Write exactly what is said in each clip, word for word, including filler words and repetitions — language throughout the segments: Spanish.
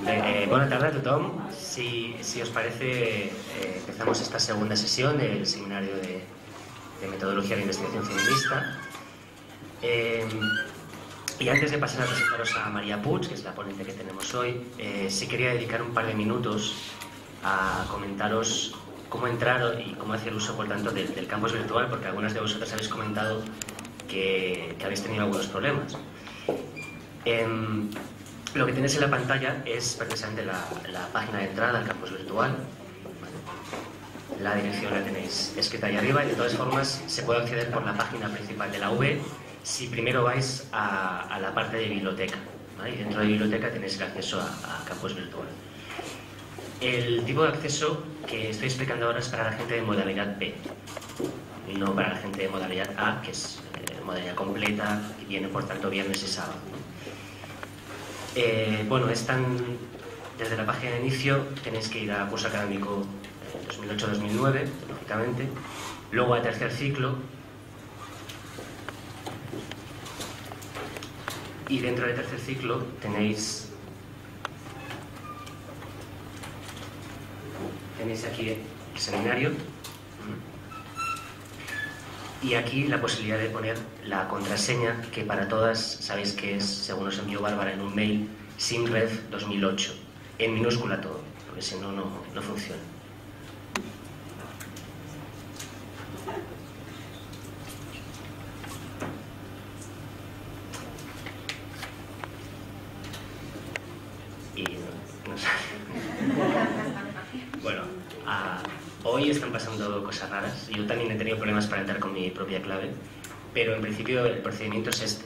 Bé, eh, bona tarda a tothom. Si, si os parece, eh, empezamos esta segunda sesión del Seminario de, de Metodología de Investigación Feminista. Eh, y antes de pasar a presentaros a María Puig, que es la ponente que tenemos hoy, eh, sí quería dedicar un par de minutos a comentaros cómo entrar y cómo hacer uso, por tanto, del, del campus virtual, porque algunas de vosotras habéis comentado que, que habéis tenido algunos problemas. Eh, Lo que tenéis en la pantalla es precisamente la, la página de entrada al campus virtual. La dirección la tenéis escrita ahí arriba y de todas formas se puede acceder por la página principal de la U B si primero vais a, a la parte de biblioteca, ¿vale? Y dentro de biblioteca tenéis el acceso a, a campus virtual. El tipo de acceso que estoy explicando ahora es para la gente de modalidad B y no para la gente de modalidad A, que es eh, modalidad completa y viene por tanto viernes y sábado. Eh, bueno, están desde la página de inicio, tenéis que ir a curso académico eh, dos mil ocho dos mil nueve, lógicamente, luego a tercer ciclo, y dentro del tercer ciclo tenéis tenéis aquí el seminario y aquí la posibilidad de poner la contraseña, que para todas sabéis que es, según os envió Bárbara en un mail, simrev dos mil ocho, en minúscula todo, porque si no, no, no funciona. Y no, no sé. Bueno, a... hoy están pasando cosas raras. Yo también he tenido problemas para entrar con mi propia clave, pero en principio el procedimiento es este.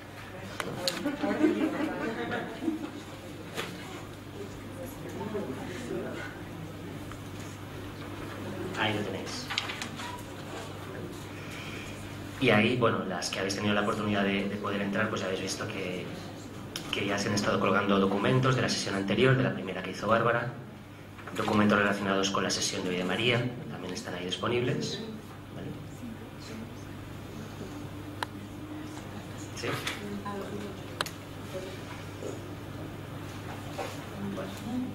Ahí lo tenéis. Y ahí, bueno, las que habéis tenido la oportunidad de, de poder entrar, pues habéis visto que, que ya se han estado colgando documentos de la sesión anterior, de la primera que hizo Bárbara. Documentos relacionados con la sesión de hoy de María también están ahí disponibles. ¿Vale? ¿Sí? Bueno.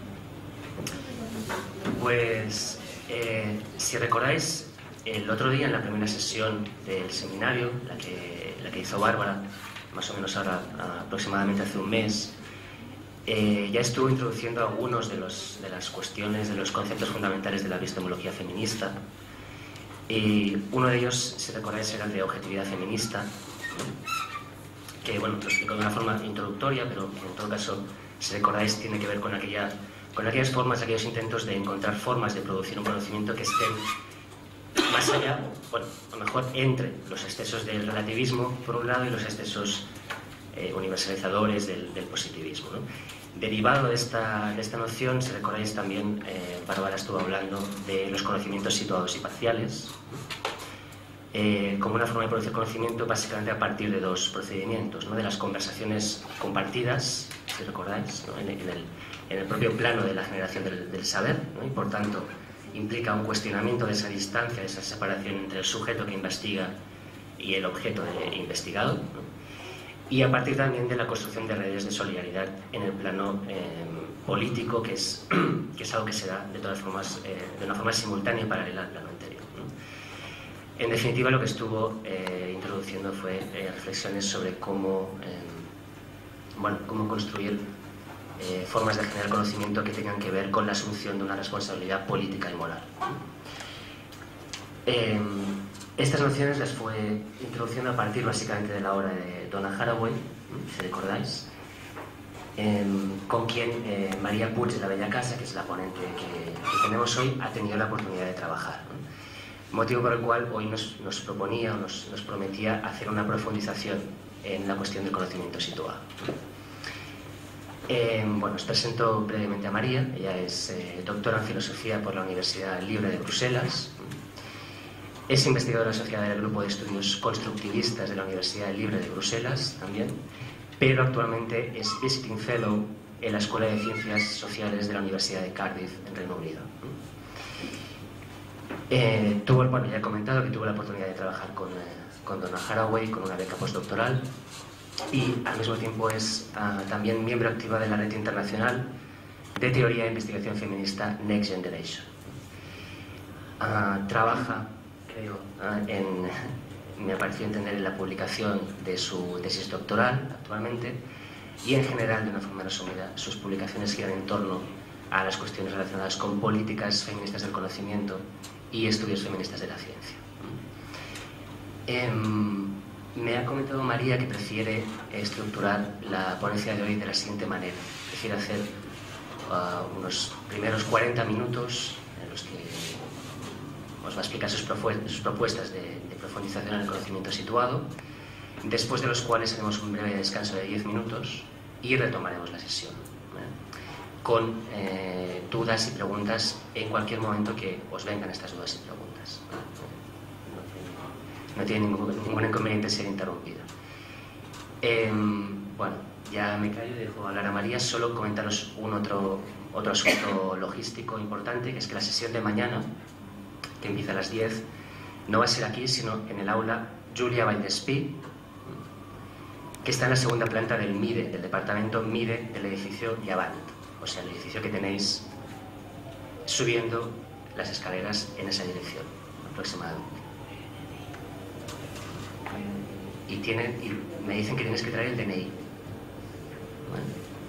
Pues, eh, si recordáis, el otro día en la primera sesión del seminario, la que, la que hizo Bárbara, más o menos ahora aproximadamente hace un mes, Eh, ya estuvo introduciendo algunos de, los, de las cuestiones, de los conceptos fundamentales de la epistemología feminista. Y uno de ellos, si recordáis, era el de objetividad feminista, que, bueno, lo explico de una forma introductoria, pero en todo caso, si recordáis, tiene que ver con, aquella, con aquellas formas, aquellos intentos de encontrar formas de producir un conocimiento que estén más allá, bueno, a lo mejor entre los excesos del relativismo, por un lado, y los excesos eh, universalizadores del, del positivismo, ¿no? Derivado de esta, de esta noción, si recordáis también, eh, Bárbara estuvo hablando de los conocimientos situados y parciales, eh, como una forma de producir conocimiento básicamente a partir de dos procedimientos, ¿no? De las conversaciones compartidas, si recordáis, ¿no? en, en, el, en el propio plano de la generación del, del saber, ¿no? Y por tanto implica un cuestionamiento de esa distancia, de esa separación entre el sujeto que investiga y el objeto de, investigado, ¿no? Y a partir también de la construcción de redes de solidaridad en el plano eh, político, que es, que es algo que se da de todas formas, eh, de una forma simultánea y paralela al plano anterior, ¿no? En definitiva, lo que estuvo eh, introduciendo fue eh, reflexiones sobre cómo, eh, bueno, cómo construir eh, formas de generar conocimiento que tengan que ver con la asunción de una responsabilidad política y moral. Eh, Estas nociones las fue introduciendo a partir básicamente de la obra de Donna Haraway, si recordáis, eh, con quien eh, María Puig de la Bella Casa, que es la ponente que, que tenemos hoy, ha tenido la oportunidad de trabajar, ¿no? Motivo por el cual hoy nos, nos proponía o nos, nos prometía hacer una profundización en la cuestión del conocimiento situado. Eh, bueno, os presento brevemente a María. Ella es eh, doctora en Filosofía por la Universidad Libre de Bruselas. Es investigadora asociada del Grupo de Estudios Constructivistas de la Universidad Libre de Bruselas también, pero actualmente es Visiting Fellow en la Escuela de Ciencias Sociales de la Universidad de Cardiff, en Reino Unido. Eh, tuvo, bueno, ya he comentado que tuvo la oportunidad de trabajar con, eh, con Donna Haraway, con una beca postdoctoral, y al mismo tiempo es uh, también miembro activa de la red internacional de teoría e investigación feminista Next Generation. Uh, trabaja, creo, uh, en, me ha parecido entender, en la publicación de su tesis doctoral actualmente, y en general, de una forma resumida, sus publicaciones giran en torno a las cuestiones relacionadas con políticas feministas del conocimiento y estudios feministas de la ciencia. Eh, me ha comentado María que prefiere estructurar la ponencia de hoy de la siguiente manera. Prefiere hacer uh, unos primeros cuarenta minutos en los que os va a explicar sus, sus propuestas de, de profundización en el conocimiento situado, después de los cuales haremos un breve descanso de diez minutos y retomaremos la sesión, ¿eh? con eh, dudas y preguntas en cualquier momento que os vengan estas dudas y preguntas. No, no tiene ningún, ningún inconveniente ser interrumpida. Eh, bueno, ya me callo y dejo hablar a María. Solo comentaros un otro, otro asunto logístico importante, que es que la sesión de mañana, que empieza a las diez, no va a ser aquí, sino en el aula Julia Vallespí, que está en la segunda planta del M I D E, del departamento M I D E del edificio Llevant, o sea, el edificio que tenéis subiendo las escaleras en esa dirección, aproximadamente. Y, tienen, y me dicen que tienes que traer el D N I. Bueno,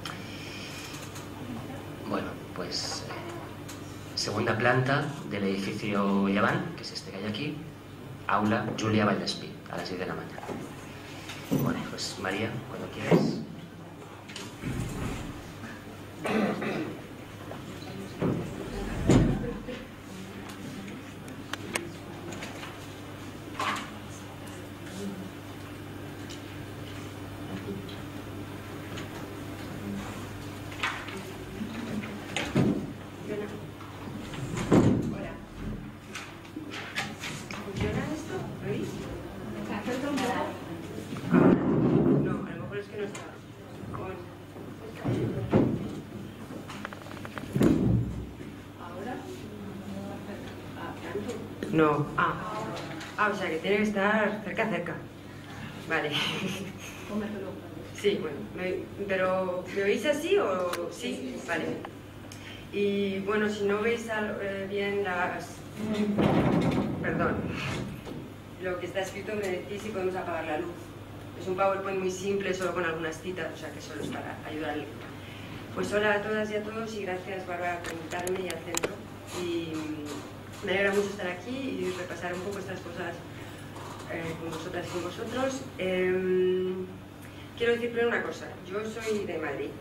bueno pues eh, segunda planta del edificio Llevant, que es este que hay aquí, aula Julia Vallespí, a las diez de la mañana. Bueno, pues María, cuando quieras. No, ah, ah, o sea que tiene que estar cerca, cerca. Vale. Sí, bueno, me, pero ¿me oís así o sí? Vale. Y bueno, si no veis eh, bien las... Perdón. Lo que está escrito me decís si podemos apagar la luz. Es un PowerPoint muy simple, solo con algunas citas, o sea que solo es para ayudar al lector. Pues hola a todas y a todos y gracias, Bárbara, por invitarme y al centro. Y me alegra mucho estar aquí y repasar un poco estas cosas eh, con vosotras y con vosotros. Eh, quiero decir primero una cosa. Yo soy de Madrid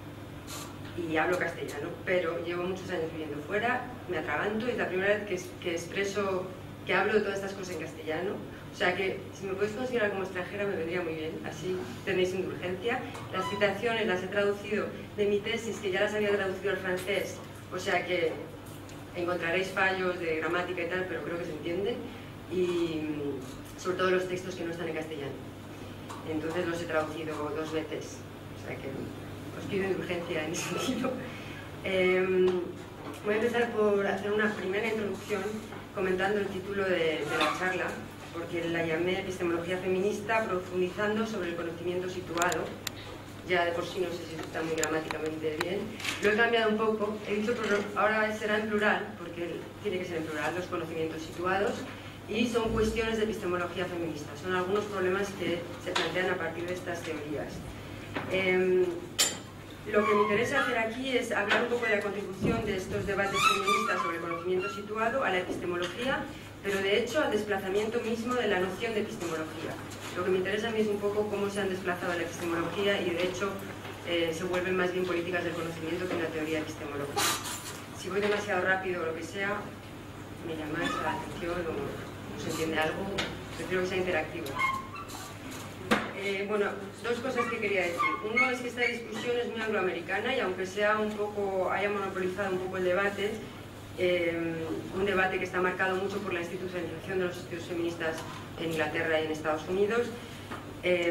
y hablo castellano, pero llevo muchos años viviendo fuera, me atraganto y es la primera vez que, que expreso, que hablo de todas estas cosas en castellano. O sea que si me podéis considerar como extranjera me vendría muy bien, así tenéis indulgencia. Las citaciones las he traducido de mi tesis, que ya las había traducido al francés, o sea que encontraréis fallos de gramática y tal, pero creo que se entiende, y sobre todo los textos que no están en castellano. Entonces los he traducido dos veces, o sea que os pido indulgencia en ese sentido. Eh, voy a empezar por hacer una primera introducción comentando el título de, de la charla, porque la llamé Epistemología feminista profundizando sobre el conocimiento situado. Ya de por sí no sé si está muy gramáticamente bien. Lo he cambiado un poco, he dicho ahora será en plural, porque tiene que ser en plural, los conocimientos situados, y son cuestiones de epistemología feminista. Son algunos problemas que se plantean a partir de estas teorías. Eh, lo que me interesa hacer aquí es hablar un poco de la contribución de estos debates feministas sobre el conocimiento situado a la epistemología, pero de hecho al desplazamiento mismo de la noción de epistemología. Lo que me interesa a mí es un poco cómo se han desplazado a la epistemología y de hecho eh, se vuelven más bien políticas del conocimiento que una teoría epistemológica. Si voy demasiado rápido o lo que sea, me llamáis a la atención o no se entiende algo, prefiero que sea interactivo. Eh, bueno, dos cosas que quería decir. Uno es que esta discusión es muy angloamericana y aunque sea un poco, haya monopolizado un poco el debate, eh, un debate que está marcado mucho por la institucionalización de los estudios feministas en Inglaterra y en Estados Unidos, eh,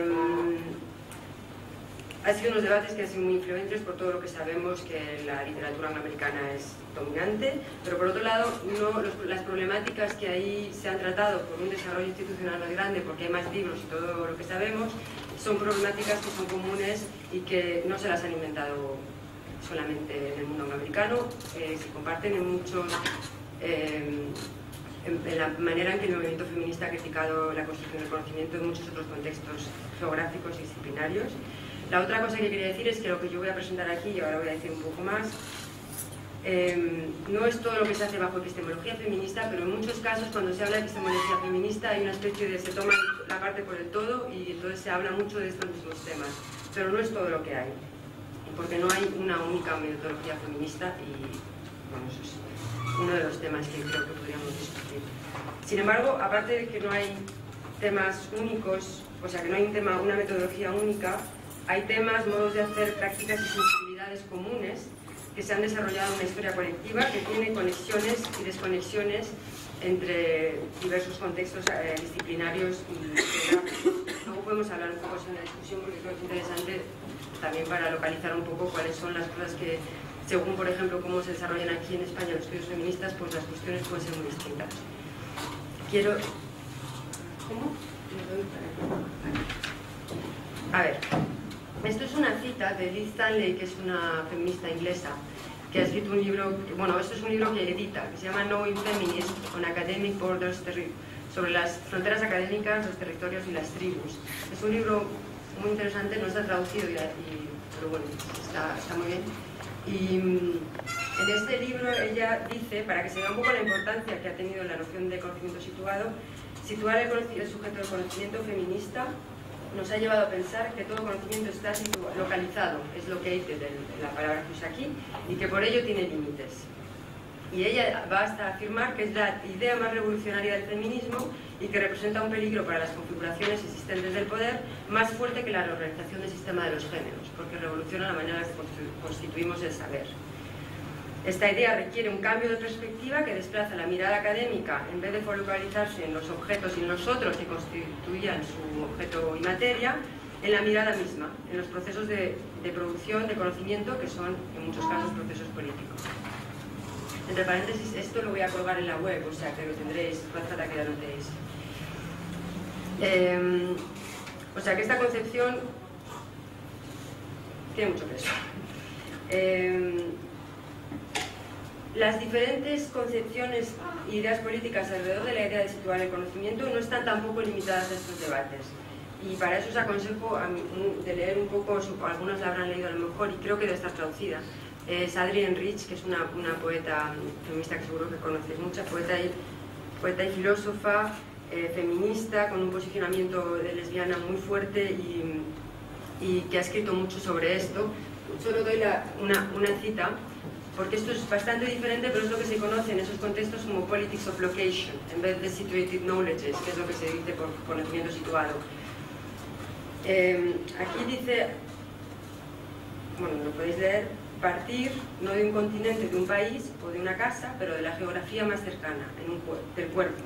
ha sido unos debates que han sido muy influentes por todo lo que sabemos que la literatura angloamericana es dominante, pero por otro lado no, los, las problemáticas que ahí se han tratado por un desarrollo institucional más grande, porque hay más libros y todo lo que sabemos, son problemáticas que son comunes y que no se las han inventado solamente en el mundo angloamericano, eh, se comparten en muchos... Eh, en, en la manera en que el movimiento feminista ha criticado la construcción del conocimiento en muchos otros contextos geográficos y disciplinarios. La otra cosa que quería decir es que lo que yo voy a presentar aquí, y ahora voy a decir un poco más, eh, no es todo lo que se hace bajo epistemología feminista, pero en muchos casos cuando se habla de epistemología feminista hay una especie de se toma la parte por el todo y entonces se habla mucho de estos mismos temas, pero no es todo lo que hay, porque no hay una única metodología feminista y bueno, eso es uno de los temas que creo que podríamos discutir. Sin embargo, aparte de que no hay temas únicos, o sea que no hay un tema, una metodología única, hay temas, modos de hacer, prácticas y sensibilidades comunes que se han desarrollado en una historia colectiva que tiene conexiones y desconexiones entre diversos contextos eh, disciplinarios y geográficos. Luego podemos hablar un poco sobre la discusión porque creo que es interesante también para localizar un poco cuáles son las cosas que, según por ejemplo cómo se desarrollan aquí en España los estudios feministas, pues las cuestiones pueden ser muy distintas. Quiero... ¿Cómo? A ver, esto es una cita de Liz Stanley, que es una feminista inglesa, que ha escrito un libro, bueno, esto es un libro que edita, que se llama Knowing Feminist on Academic Borders, sobre las fronteras académicas, los territorios y las tribus. Es un libro muy interesante, no está traducido, y, y, pero bueno, está, está muy bien. Y en este libro ella dice, para que se vea un poco la importancia que ha tenido la noción de conocimiento situado, situar el, el sujeto del conocimiento feminista nos ha llevado a pensar que todo conocimiento está localizado, es located, la palabra que usa aquí, y que por ello tiene límites. Y ella va hasta afirmar que es la idea más revolucionaria del feminismo y que representa un peligro para las configuraciones existentes del poder más fuerte que la reorganización del sistema de los géneros, porque revoluciona la manera en que constituimos el saber. Esta idea requiere un cambio de perspectiva que desplaza la mirada académica, en vez de focalizarse en los objetos y en los otros que constituían su objeto y materia, en la mirada misma, en los procesos de, de producción de conocimiento, que son en muchos casos procesos políticos. Entre paréntesis, esto lo voy a colgar en la web, o sea que lo tendréis, no hace falta que lo anotéis. Eh, o sea que esta concepción tiene mucho peso. Eh, Las diferentes concepciones e ideas políticas alrededor de la idea de situar el conocimiento no están tampoco limitadas a estos debates. Y para eso os aconsejo a mí, de leer un poco, algunos la habrán leído a lo mejor y creo que debe estar traducida. Es Adrienne Rich, que es una, una poeta feminista que seguro que conocéis mucha, poeta y, poeta y filósofa, eh, feminista, con un posicionamiento de lesbiana muy fuerte y, y que ha escrito mucho sobre esto. Solo doy la, una, una cita, porque esto es bastante diferente, pero es lo que se conoce en esos contextos como politics of location, en vez de situated knowledges, que es lo que se dice por conocimiento situado. Eh, aquí dice, bueno, lo podéis leer, partir no de un continente, de un país o de una casa, pero de la geografía más cercana, en un, del cuerpo.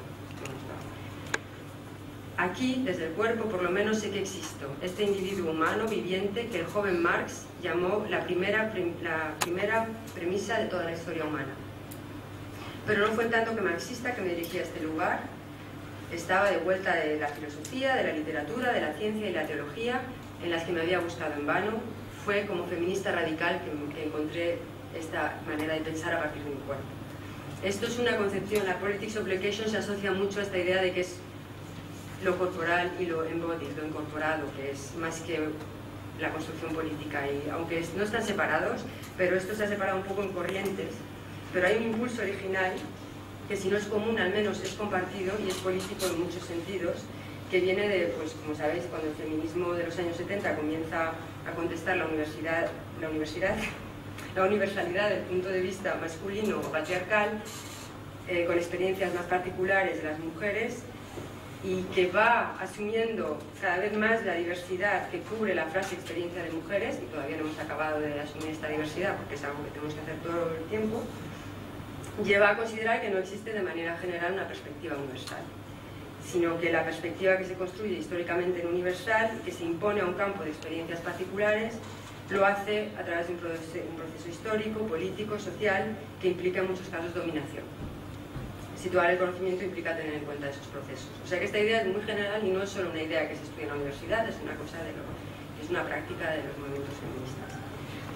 Aquí, desde el cuerpo, por lo menos sé que existo, este individuo humano, viviente, que el joven Marx llamó la primera, la primera premisa de toda la historia humana. Pero no fue en tanto que marxista que me dirigí a este lugar. Estaba de vuelta de la filosofía, de la literatura, de la ciencia y la teología, en las que me había buscado en vano. Fue como feminista radical que, que encontré esta manera de pensar a partir de mi cuerpo. Esto es una concepción, la politics of location se asocia mucho a esta idea de que es lo corporal y lo embodied, lo incorporado, que es más que la construcción política. Y aunque no están separados, pero esto se ha separado un poco en corrientes, pero hay un impulso original que, si no es común, al menos es compartido y es político en muchos sentidos, que viene de, pues como sabéis, cuando el feminismo de los años setenta comienza a contestar la universidad, la universidad, la universalidad del punto de vista masculino o patriarcal, eh, con experiencias más particulares de las mujeres, y que va asumiendo cada vez más la diversidad que cubre la frase experiencia de mujeres, y todavía no hemos acabado de asumir esta diversidad porque es algo que tenemos que hacer todo el tiempo, lleva a considerar que no existe de manera general una perspectiva universal, sino que la perspectiva que se construye históricamente en universal, que se impone a un campo de experiencias particulares, lo hace a través de un proceso, un proceso histórico, político, social, que implica en muchos casos dominación. Situar el conocimiento implica tener en cuenta esos procesos. O sea que esta idea es muy general y no es solo una idea que se estudia en la universidad, es una cosa de lo, es una práctica de los movimientos feministas.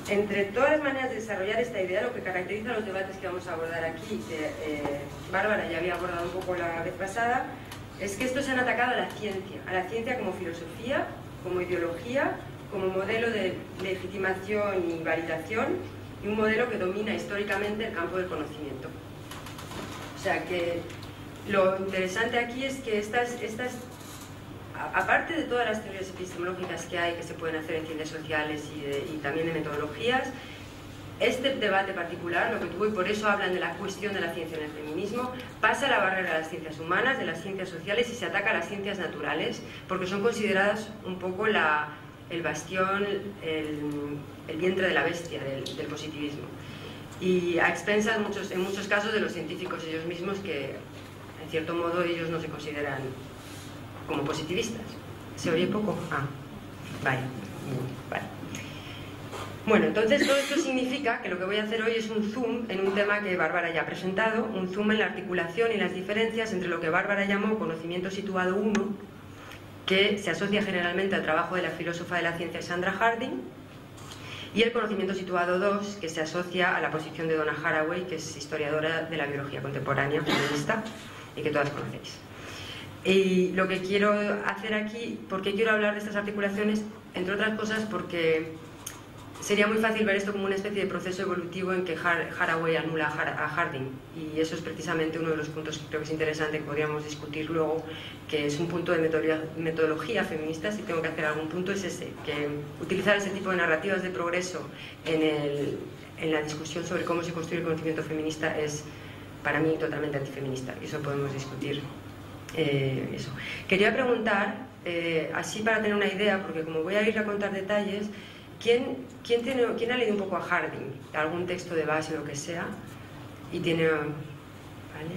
entre todas las maneras de desarrollar esta idea, lo que caracteriza los debates que vamos a abordar aquí, que eh, Bárbara ya había abordado un poco la vez pasada, es que estos se han atacado a la ciencia, a la ciencia como filosofía, como ideología, como modelo de legitimación y validación, y un modelo que domina históricamente el campo del conocimiento. O sea que lo interesante aquí es que estas, estas aparte de todas las teorías epistemológicas que hay, que se pueden hacer en ciencias sociales y, de, y también en metodologías, este debate particular, lo que tuvo, y por eso hablan de la cuestión de la ciencia en el feminismo, pasa la barrera de las ciencias humanas, de las ciencias sociales, y se ataca a las ciencias naturales, porque son consideradas un poco la, el bastión, el, el vientre de la bestia del, del positivismo. Y a expensas muchos, en muchos casos de los científicos ellos mismos, que en cierto modo ellos no se consideran como positivistas. ¿Se oye poco? Ah, vale. vale. Bueno, entonces todo esto significa que lo que voy a hacer hoy es un zoom en un tema que Bárbara ya ha presentado, un zoom en la articulación y las diferencias entre lo que Bárbara llamó conocimiento situado uno, que se asocia generalmente al trabajo de la filósofa de la ciencia Sandra Harding, y el conocimiento situado dos, que se asocia a la posición de Donna Haraway, que es historiadora de la biología contemporánea, feminista, y que todas conocéis. Y lo que quiero hacer aquí, ¿por qué quiero hablar de estas articulaciones? Entre otras cosas porque sería muy fácil ver esto como una especie de proceso evolutivo en que Haraway anula a Harding, y eso es precisamente uno de los puntos que creo que es interesante, que podríamos discutir luego, que es un punto de metodología feminista. Si tengo que hacer algún punto es ese, que utilizar ese tipo de narrativas de progreso en, el, en la discusión sobre cómo se construye el conocimiento feminista es para mí totalmente antifeminista, y eso podemos discutir. Eh, eso. Quería preguntar, eh, así para tener una idea, porque como voy a ir a contar detalles, ¿quién, quién, tiene, ¿quién ha leído un poco a Harding? Algún texto de base o lo que sea, y tiene... ¿Vale?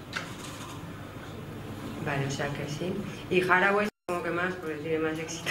Vale, o sea que sí. Y Haraway, supongo que más, porque tiene más éxito.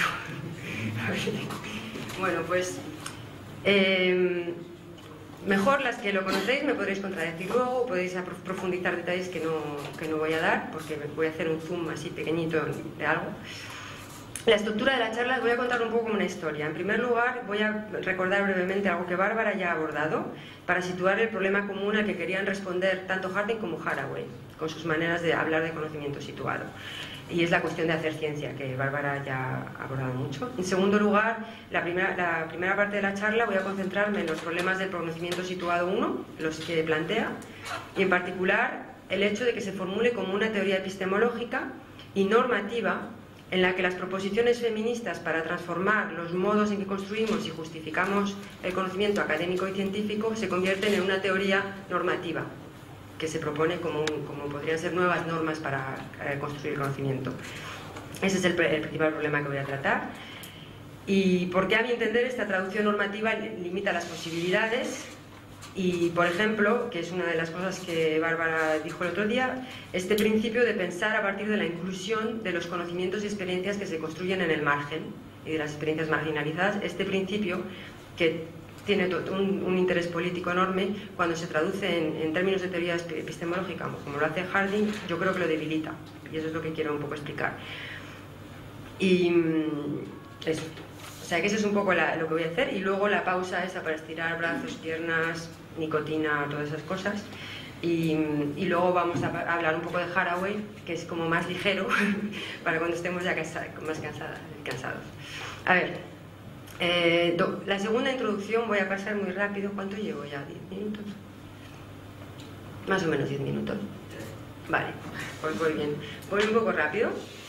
Bueno, pues... Eh, mejor las que lo conocéis me podréis contradecir luego, podéis profundizar detalles que no, que no voy a dar, porque voy a hacer un zoom así pequeñito de algo. La estructura de la charla os voy a contar un poco como una historia. En primer lugar, voy a recordar brevemente algo que Bárbara ya ha abordado, para situar el problema común al que querían responder tanto Harding como Haraway, con sus maneras de hablar de conocimiento situado. Y es la cuestión de hacer ciencia, que Bárbara ya ha abordado mucho. En segundo lugar, la primera, la primera parte de la charla voy a concentrarme en los problemas del conocimiento situado uno, los que plantea, y en particular el hecho de que se formule como una teoría epistemológica y normativa en la que las proposiciones feministas para transformar los modos en que construimos y justificamos el conocimiento académico y científico se convierten en una teoría normativa, que se propone como, un, como podrían ser nuevas normas para eh, construir el conocimiento. Ese es el, el principal problema que voy a tratar. Y por qué, a mi entender, esta traducción normativa limita las posibilidades. Y, por ejemplo, que es una de las cosas que Bárbara dijo el otro día, este principio de pensar a partir de la inclusión de los conocimientos y experiencias que se construyen en el margen y de las experiencias marginalizadas, este principio que tiene un, un interés político enorme, cuando se traduce en, en términos de teoría epistemológica, como lo hace Harding, yo creo que lo debilita, y eso es lo que quiero un poco explicar. Y eso. O sea que eso es un poco la, lo que voy a hacer, y luego la pausa esa para estirar brazos, piernas, nicotina, todas esas cosas. Y, y luego vamos a, a hablar un poco de Haraway, que es como más ligero, para cuando estemos ya cansa, más cansadas, cansados. A ver. Eh, do, la segunda introducción voy a pasar muy rápido. ¿Cuánto llevo ya? ¿diez minutos? Más o menos diez minutos. Vale, pues voy bien. Voy un poco rápido.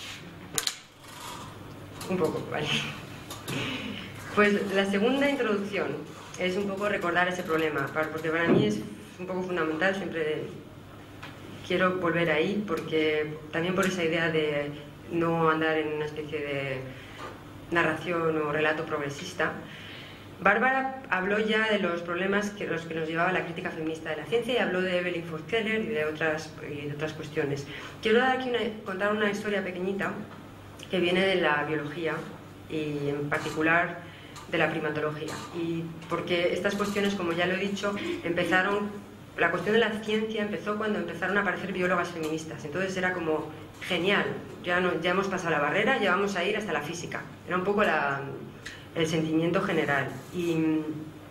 Un poco, vale. Pues la segunda introducción es un poco recordar ese problema, porque para mí es un poco fundamental. Siempre quiero volver ahí, porque también por esa idea de no andar en una especie de narración o relato progresista. Bárbara habló ya de los problemas que los que nos llevaba la crítica feminista de la ciencia, y habló de Evelyn Ford Keller y de otras, y de otras cuestiones. Quiero dar aquí una, contar una historia pequeñita que viene de la biología, y en particular de la primatología, y porque estas cuestiones, como ya lo he dicho, empezaron, la cuestión de la ciencia empezó cuando empezaron a aparecer biólogas feministas. Entonces era como genial, ya, no, ya hemos pasado la barrera, ya vamos a ir hasta la física. Era un poco la, el sentimiento general. Y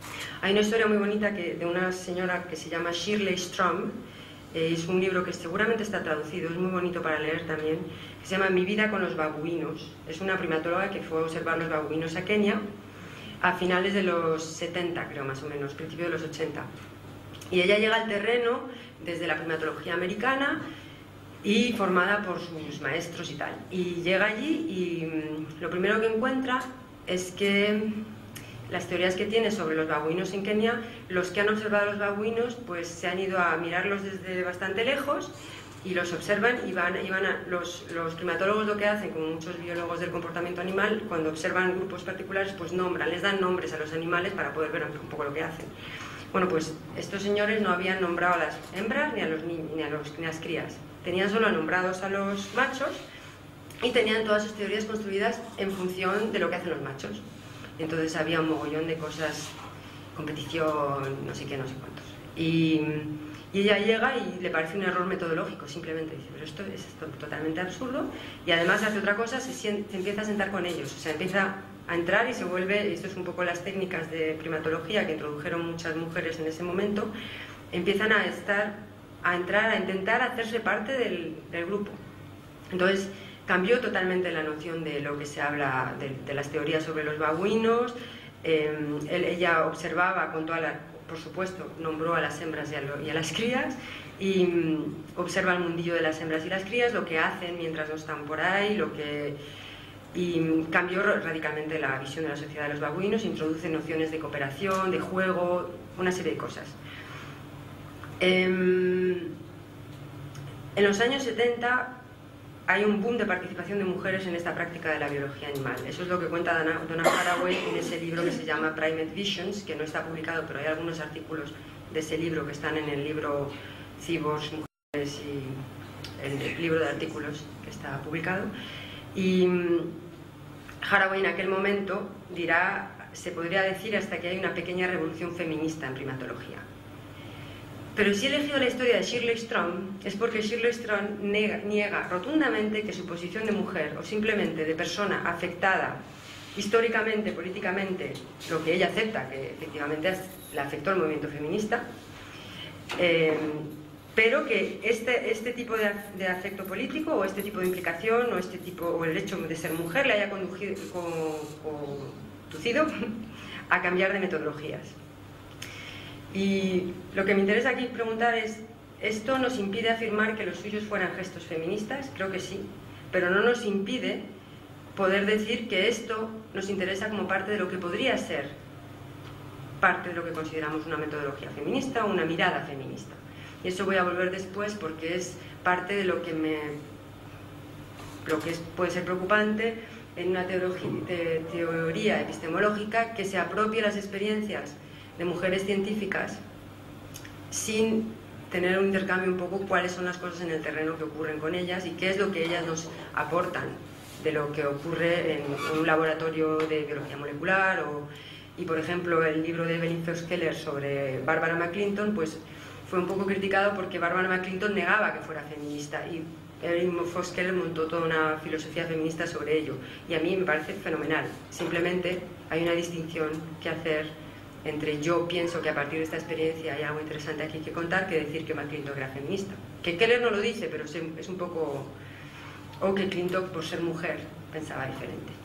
Hay una historia muy bonita que, de una señora que se llama Shirley Strom, eh, es un libro que seguramente está traducido, es muy bonito para leer también, que se llama Mi vida con los babuinos. Es una primatóloga que fue a observar los babuinos a Kenia a finales de los setenta, creo, más o menos, principio de los ochenta. Y ella llega al terreno desde la primatología americana y formada por sus maestros y tal. Y llega allí y mmm, lo primero que encuentra es que las teorías que tiene sobre los babuinos en Kenia, los que han observado a los babuinos pues se han ido a mirarlos desde bastante lejos y los observan y van, y van a, los, los primatólogos lo que hacen, como muchos biólogos del comportamiento animal, cuando observan grupos particulares pues nombran, les dan nombres a los animales para poder ver un poco lo que hacen. Bueno, pues estos señores no habían nombrado a las hembras ni a, los ni, ni a, los, ni a las crías, tenían solo nombrados a los machos y tenían todas sus teorías construidas en función de lo que hacen los machos. Entonces había un mogollón de cosas, competición, no sé qué, no sé cuántos. Y, y ella llega y le parece un error metodológico, simplemente dice, pero esto es esto, totalmente absurdo. Y además hace otra cosa, se, siente, se empieza a sentar con ellos, o sea, empieza a entrar y se vuelve, y esto es un poco las técnicas de primatología que introdujeron muchas mujeres en ese momento, empiezan a estar, a entrar, a intentar hacerse parte del, del grupo. Entonces cambió totalmente la noción de lo que se habla, de, de las teorías sobre los babuinos. Eh, él, ella observaba con toda la, por supuesto, nombró a las hembras y a, lo, y a las crías, y um, observa el mundillo de las hembras y las crías, lo que hacen mientras no están por ahí, lo que... y cambió radicalmente la visión de la sociedad de los babuinos, introduce nociones de cooperación, de juego, una serie de cosas. Eh, en los años setenta hay un boom de participación de mujeres en esta práctica de la biología animal. Eso es lo que cuenta Donna, Donna Haraway en ese libro que se llama Primate Visions, que no está publicado, pero hay algunos artículos de ese libro que están en el libro Cyborgs, Mujeres y el libro de artículos que está publicado. Y Haraway en aquel momento dirá, se podría decir hasta que hay una pequeña revolución feminista en primatología. Pero si he elegido la historia de Shirley Strom es porque Shirley Strom niega, niega rotundamente que su posición de mujer o simplemente de persona afectada históricamente, políticamente, lo que ella acepta, que efectivamente le afectó el movimiento feminista, eh, pero que este, este tipo de, de afecto político o este tipo de implicación o, este tipo, o el hecho de ser mujer le haya conducido, conducido a cambiar de metodologías. Y lo que me interesa aquí preguntar es, ¿esto nos impide afirmar que los suyos fueran gestos feministas? Creo que sí, pero no nos impide poder decir que esto nos interesa como parte de lo que podría ser parte de lo que consideramos una metodología feminista o una mirada feminista. Y eso voy a volver después porque es parte de lo que, me, lo que es, puede ser preocupante en una teología, de, teoría epistemológica que se apropie las experiencias de mujeres científicas sin tener un intercambio un poco cuáles son las cosas en el terreno que ocurren con ellas y qué es lo que ellas nos aportan de lo que ocurre en un laboratorio de biología molecular. O, y por ejemplo el libro de Evelyn Fox-Keller sobre Barbara McClinton pues fue un poco criticado porque Barbara McClinton negaba que fuera feminista y Evelyn Fox-Keller montó toda una filosofía feminista sobre ello y a mí me parece fenomenal. Simplemente hay una distinción que hacer entre yo pienso que a partir de esta experiencia hay algo interesante aquí que contar que decir que McClintock era feminista. Que Keller no lo dice, pero es un poco... o que Clintock, por ser mujer, pensaba diferente.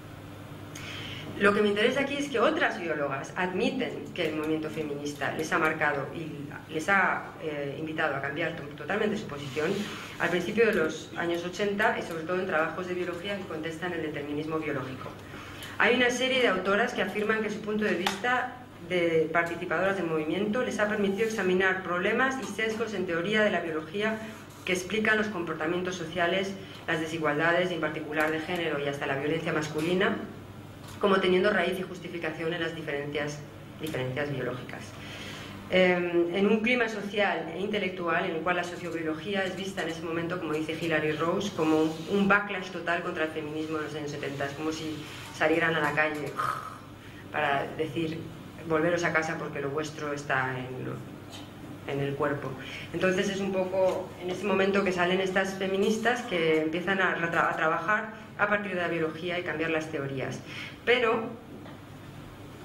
Lo que me interesa aquí es que otras biólogas admiten que el movimiento feminista les ha marcado y les ha eh, invitado a cambiar totalmente su posición al principio de los años ochenta y sobre todo en trabajos de biología que contestan el determinismo biológico. Hay una serie de autoras que afirman que su punto de vista de participadoras del movimiento les ha permitido examinar problemas y sesgos en teoría de la biología que explican los comportamientos sociales, las desigualdades, y en particular de género y hasta la violencia masculina, como teniendo raíz y justificación en las diferencias, diferencias biológicas. Eh, en un clima social e intelectual en el cual la sociobiología es vista en ese momento, como dice Hilary Rose, como un, un backlash total contra el feminismo de los años setenta, es como si salieran a la calle para decir volveros a casa porque lo vuestro está en, lo, en el cuerpo. Entonces es un poco en ese momento que salen estas feministas que empiezan a, a trabajar a partir de la biología y cambiar las teorías. Pero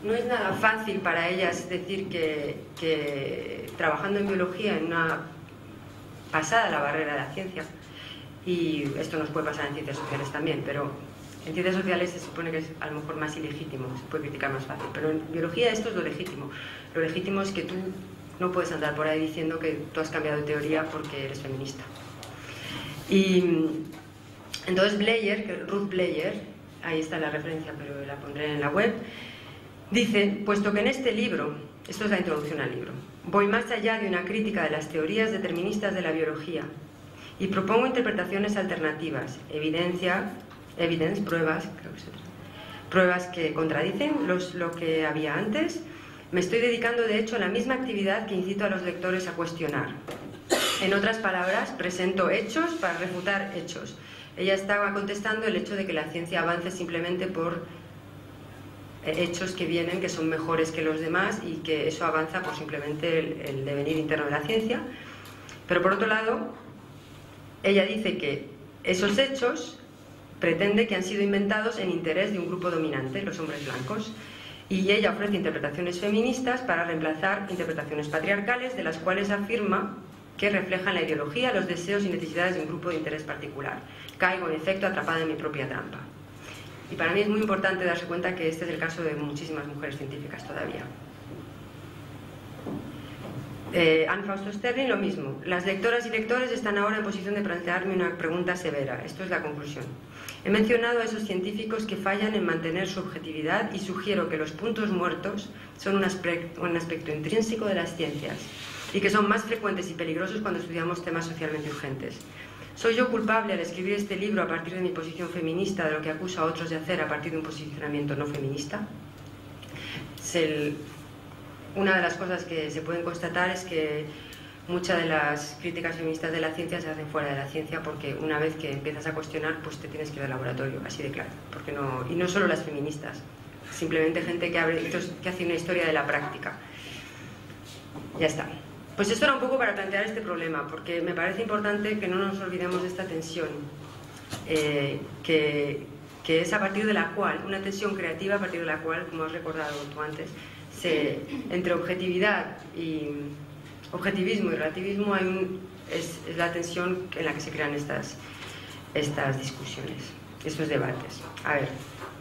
no es nada fácil para ellas decir que, que trabajando en biología, en una pasada la barrera de la ciencia, y esto nos puede pasar en ciencias sociales también, pero en ciencias sociales se supone que es a lo mejor más ilegítimo, se puede criticar más fácil, pero en biología esto es lo legítimo. Lo legítimo es que tú no puedes andar por ahí diciendo que tú has cambiado de teoría porque eres feminista. Y entonces Bleyer, que Ruth Bleyer, ahí está la referencia, pero la pondré en la web, dice, puesto que en este libro, esto es la introducción al libro, voy más allá de una crítica de las teorías deterministas de la biología y propongo interpretaciones alternativas, evidencia, evidence, pruebas, creo que se trata, pruebas que contradicen los, lo que había antes, me estoy dedicando de hecho a la misma actividad que incito a los lectores a cuestionar. En otras palabras, presento hechos para refutar hechos. Ella estaba contestando el hecho de que la ciencia avance simplemente por hechos que vienen, que son mejores que los demás y que eso avanza por simplemente el, el devenir interno de la ciencia. Pero por otro lado, ella dice que esos hechos pretende que han sido inventados en interés de un grupo dominante, los hombres blancos, y ella ofrece interpretaciones feministas para reemplazar interpretaciones patriarcales de las cuales afirma que reflejan la ideología, los deseos y necesidades de un grupo de interés particular. Caigo, en efecto, atrapada en mi propia trampa. Y para mí es muy importante darse cuenta que este es el caso de muchísimas mujeres científicas todavía. Eh, Anne Fausto Sterling, lo mismo. Las lectoras y lectores están ahora en posición de plantearme una pregunta severa. Esto es la conclusión. He mencionado a esos científicos que fallan en mantener su objetividad y sugiero que los puntos muertos son un aspecto, un aspecto intrínseco de las ciencias y que son más frecuentes y peligrosos cuando estudiamos temas socialmente urgentes. ¿Soy yo culpable al escribir este libro a partir de mi posición feminista de lo que acuso a otros de hacer a partir de un posicionamiento no feminista? Es el, una de las cosas que se pueden constatar es que muchas de las críticas feministas de la ciencia se hacen fuera de la ciencia porque una vez que empiezas a cuestionar, pues te tienes que ir al laboratorio, así de claro. Porque no, y no solo las feministas, simplemente gente que, abre, que hace una historia de la práctica. Ya está. Pues esto era un poco para plantear este problema, porque me parece importante que no nos olvidemos de esta tensión, eh, que, que es a partir de la cual, una tensión creativa a partir de la cual, como has recordado tú antes, se, entre objetividad y objetivismo y relativismo hay un, es, es la tensión en la que se crean estas, estas discusiones, estos debates. A ver,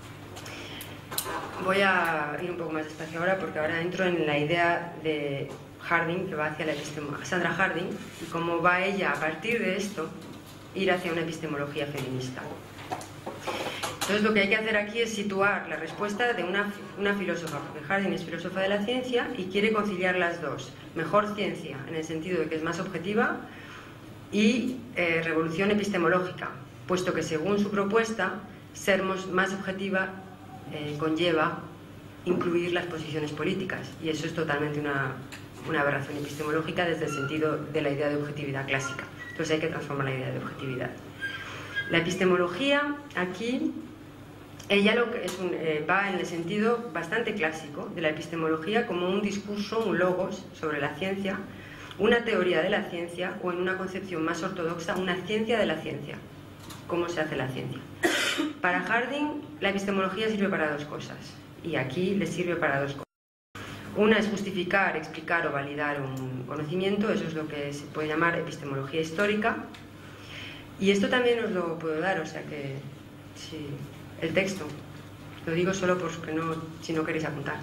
voy a ir un poco más despacio ahora porque ahora entro en la idea de Harding, que va hacia la epistemología, Sandra Harding, y cómo va ella a partir de esto ir hacia una epistemología feminista. Entonces lo que hay que hacer aquí es situar la respuesta de una, una filósofa, porque Harding es filósofa de la ciencia y quiere conciliar las dos, mejor ciencia en el sentido de que es más objetiva y eh, revolución epistemológica, puesto que según su propuesta ser más objetiva eh, conlleva incluir las posiciones políticas y eso es totalmente una una aberración epistemológica desde el sentido de la idea de objetividad clásica. Entonces hay que transformar la idea de objetividad. La epistemología aquí, ella lo que es un, eh, va en el sentido bastante clásico de la epistemología como un discurso, un logos sobre la ciencia, una teoría de la ciencia o en una concepción más ortodoxa, una ciencia de la ciencia. ¿Cómo se hace la ciencia? Para Harding, la epistemología sirve para dos cosas y aquí le sirve para dos cosas. Una es justificar, explicar o validar un conocimiento, eso es lo que se puede llamar epistemología histórica. Y esto también os lo puedo dar, o sea que si el texto, lo digo solo porque no, si no queréis apuntar.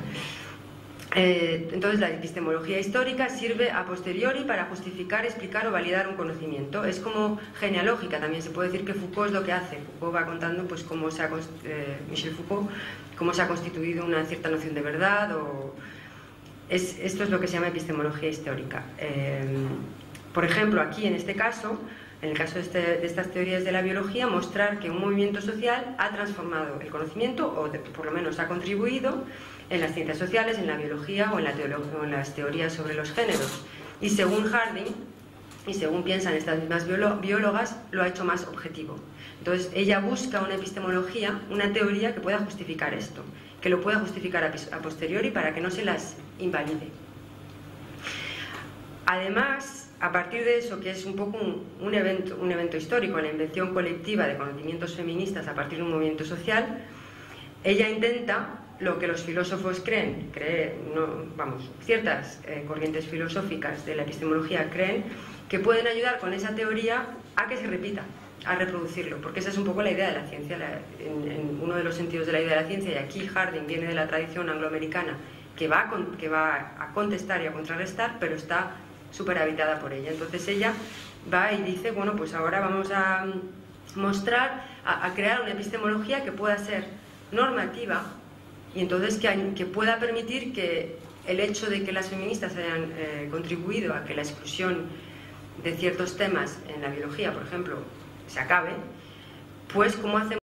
Eh, entonces la epistemología histórica sirve a posteriori para justificar, explicar o validar un conocimiento. Es como genealógica, también se puede decir que Foucault es lo que hace. Foucault va contando pues cómo se ha, eh, Michel Foucault, cómo se ha constituido una cierta noción de verdad o... Es, esto es lo que se llama epistemología histórica. Eh, por ejemplo, aquí en este caso, en el caso de, este, de estas teorías de la biología, mostrar que un movimiento social ha transformado el conocimiento, o de, por lo menos ha contribuido, en las ciencias sociales, en la biología o en, la o en las teorías sobre los géneros. Y según Harding, y según piensan estas mismas biólogas, lo ha hecho más objetivo. Entonces, ella busca una epistemología, una teoría que pueda justificar esto, que lo pueda justificar a posteriori para que no se las invalide. Además, a partir de eso, que es un poco un, un, evento, un evento histórico, la invención colectiva de conocimientos feministas a partir de un movimiento social, ella intenta lo que los filósofos creen, creen no, vamos, ciertas eh, corrientes filosóficas de la epistemología creen que pueden ayudar con esa teoría a que se repita, a reproducirlo, porque esa es un poco la idea de la ciencia, la, en, en uno de los sentidos de la idea de la ciencia, y aquí Harding viene de la tradición angloamericana, que va a, con, que va a contestar y a contrarrestar, pero está súper habitada por ella. Entonces ella va y dice, bueno, pues ahora vamos a mostrar, a, a crear una epistemología que pueda ser normativa, y entonces que, que pueda permitir que el hecho de que las feministas hayan eh, contribuido a que la exclusión de ciertos temas en la biología, por ejemplo, se acabe, pues cómo hacemos